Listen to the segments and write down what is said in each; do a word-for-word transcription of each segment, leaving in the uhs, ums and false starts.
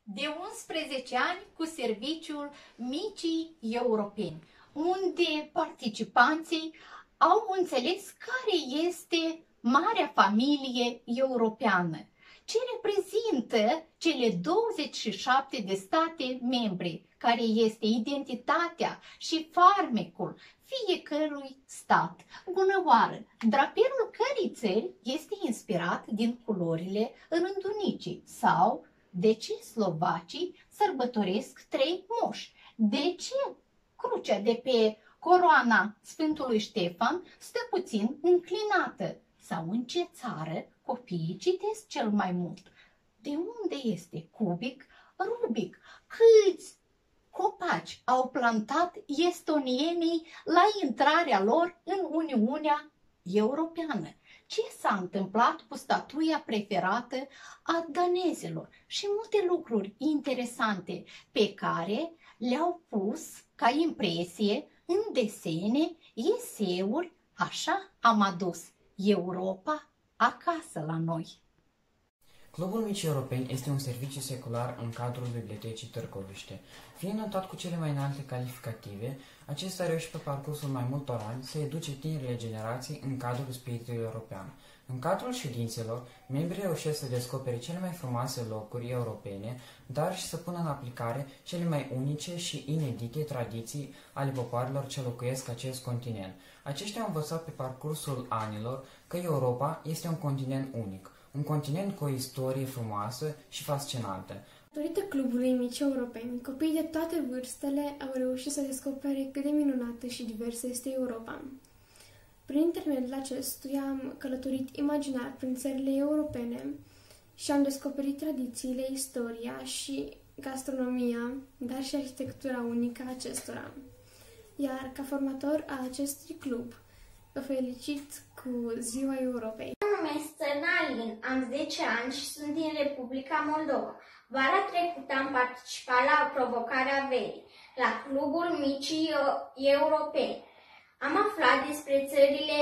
de unsprezece ani cu serviciul Micii Europeni, unde participanții au înțeles care este marea familie europeană, ce reprezintă cele douăzeci și șapte de state membre, care este identitatea și farmecul fiecărui stat. Bună oară! Drapelul cărei țări este inspirat din culorile rândunicii sau de ce slovacii sărbătoresc trei moși? De ce crucea de pe coroana Sfântului Ștefan stă puțin înclinată? Sau în ce țară copiii citesc cel mai mult? De unde este cubic, rubic? Câți copaci au plantat estonienii la intrarea lor în Uniunea Europeană? Ce s-a întâmplat cu statuia preferată a danezilor? Și multe lucruri interesante pe care le-au pus ca impresie în desene, eseuri. Așa am adus Europa acasă la noi. Clubul Micii Europeni este un serviciu secular în cadrul Bibliotecii Târgoviște. Fiind notat cu cele mai înalte calificative, acesta a reușit pe parcursul mai multor ani să educe tinerile generații în cadrul spiritului european. În cadrul ședințelor, membrii reușesc să descopere cele mai frumoase locuri europene, dar și să pună în aplicare cele mai unice și inedite tradiții ale popoarelor ce locuiesc acest continent. Aceștia au învățat pe parcursul anilor că Europa este un continent unic, un continent cu o istorie frumoasă și fascinantă. Datorită Clubului Micii Europeni, copiii de toate vârstele au reușit să descopere cât de minunată și diversă este Europa. Prin intermediul acestuia am călătorit imaginar prin țările europene și am descoperit tradițiile, istoria și gastronomia, dar și arhitectura unică a acestora. Iar ca formator al acestui club, vă felicit cu Ziua Europei. Mă numesc Țărnalin, am zece ani și sunt din Republica Moldova. Vara trecută am participat la provocarea verii, la Clubul Micii Europeni. Am aflat despre țările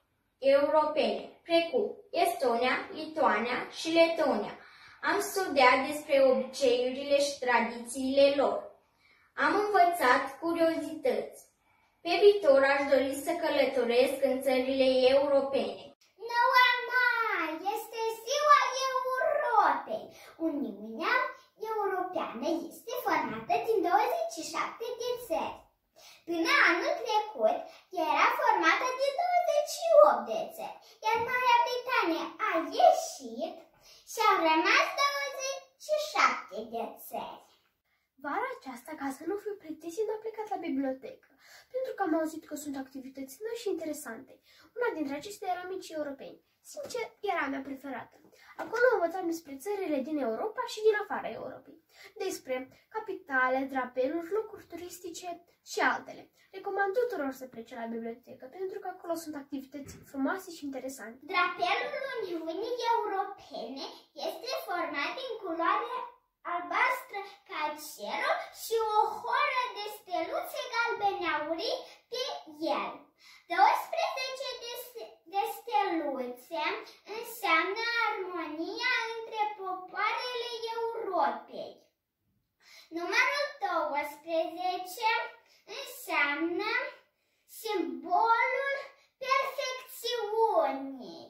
europene, precum Estonia, Lituania și Letonia. Am studiat despre obiceiurile și tradițiile lor. Am învățat curiozități. Pe viitor aș dori să călătoresc în țările europene. nouă mai este Ziua Europei. Uniunea Europeană este formată din douăzeci și șapte de țări. Până anul trecut era formată de douăzeci și opt de țări, iar Marea Britanie a ieșit și au rămas douăzeci și șapte de țări. Vara aceasta, ca să nu fiu plictisit, am plecat la bibliotecă, pentru că am auzit că sunt activități noi și interesante. Una dintre acestea era Micii Europeni. Sincer, era a mea preferată. Acolo învățam despre țările din Europa și din afara Europei, despre capitale, drapeluri, locuri turistice și altele. Recomand tuturor să plece la bibliotecă, pentru că acolo sunt activități frumoase și interesante. Drapelul Uniunii Europene este format din culoare albastră ca cerul și o horă de steluțe galbene-aurii pe el. douăsprezece de steluțe înseamnă armonia între popoarele Europei. Numărul douăsprezece înseamnă simbolul perfecțiunii.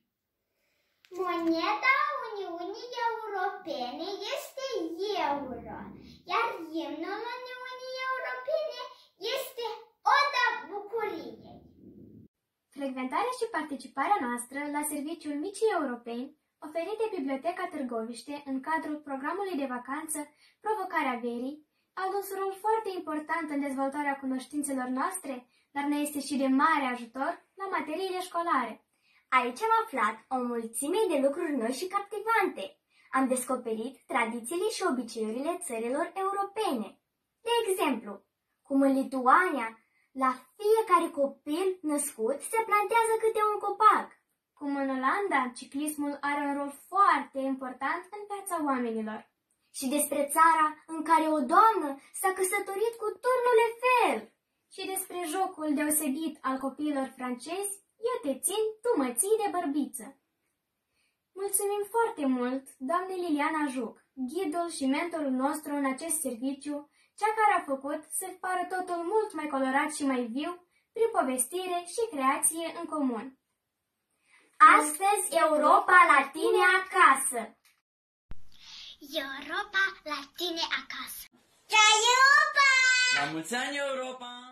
Moneda Uniunii Europene este euro, iar imnul Uniunii Europene este Oda Bucuriei. Frecventarea și participarea noastră la serviciul Micii Europeni, oferit de Biblioteca Târgoviște în cadrul programului de vacanță Provocarea verii, au dus un rol foarte important în dezvoltarea cunoștințelor noastre, dar ne este și de mare ajutor la materiile școlare. Aici am aflat o mulțime de lucruri noi și captivante. Am descoperit tradițiile și obiceiurile țărilor europene. De exemplu, cum în Lituania, la fiecare copil născut se plantează câte un copac. Cum în Olanda, ciclismul are un rol foarte important în viața oamenilor. Și despre țara în care o doamnă s-a căsătorit cu turnul Eiffel. Și despre jocul deosebit al copiilor francezi, Eu te țin, tu mă ții de bărbiță. Mulțumim foarte mult, doamne Liliana Juc! ghidul și mentorul nostru în acest serviciu, cea care a făcut să pară totul mult mai colorat și mai viu, prin povestire și creație în comun. Astăzi Europa la tine acasă! Europa la tine acasă! Cea Europa! La mulți ani, Europa!